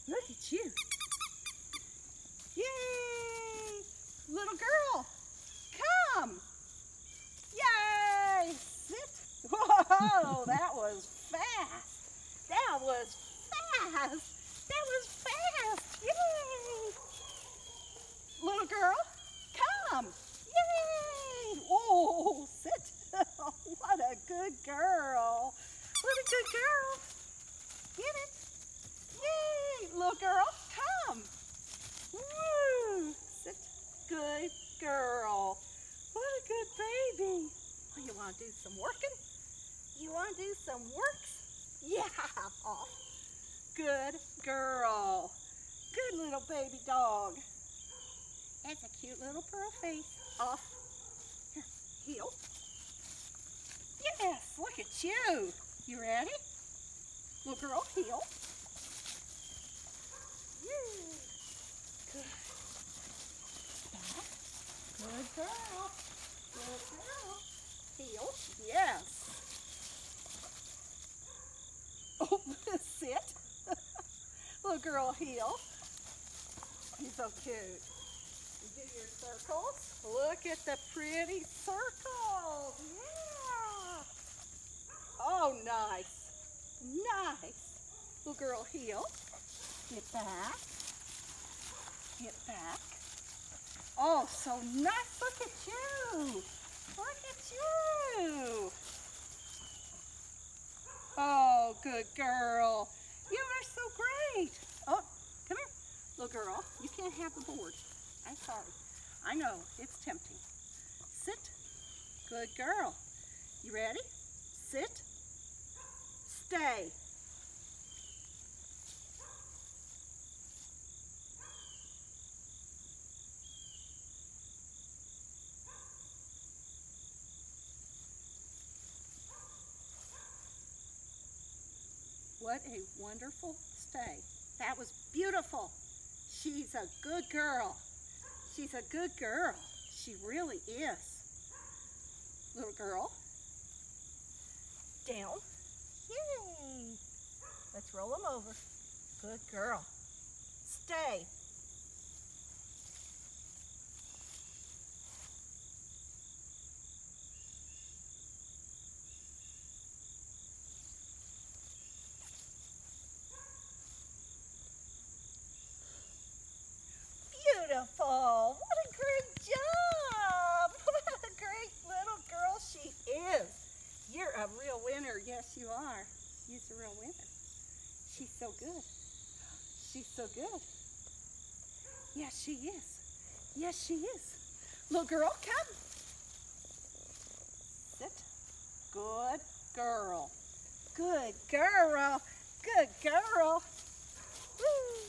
Look at you. Yay! Little girl, come. Yay! Sit. Whoa, that was fast. That was fast. That was fast. Yay! Little girl, come. Yay! Oh, sit. What a good girl. What a good girl. Get it. Yay! Little girl, come. Woo! Sit. Good girl. What a good baby. Oh, you want to do some working? You want to do some works? Yeah. Off. Good girl. Good little baby dog. That's a cute little pearl face. Off. Here, heel. Yes, look at you. You ready? Little girl, heel. Yeah. Good. Back. Good girl. Good girl. Heel. Yes. Oh, sit. Little girl, heel. You're so cute. You do your circles. Look at the pretty circles. Yeah. Oh, nice. Nice. Little girl, heel. Get back. Get back. Oh, so nice. Look at you. Look at you. Oh, good girl. You are so great. Oh, come here. Little girl, you can't have the board. I'm sorry. I know, it's tempting. Sit. Good girl. You ready? Sit. Stay. What a wonderful stay. That was beautiful. She's a good girl. She's a good girl. She really is. Little girl. Down. Yay. Let's roll them over. Good girl. Stay. Beautiful. What a great job. What a great little girl she is. You're a real winner. Yes, you are. She's a real winner. She's so good. She's so good. Yes, she is. Yes, she is. Little girl, come. Sit. Good girl. Good girl. Good girl. Woo.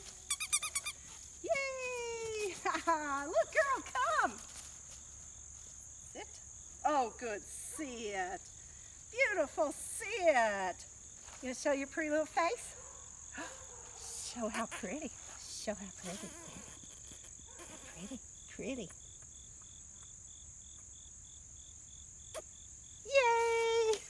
Yay! Look, girl, come. Sit. Oh, good. Sit. Beautiful. Sit. You gonna show your pretty little face? Show how pretty. Show how pretty. Pretty. Pretty.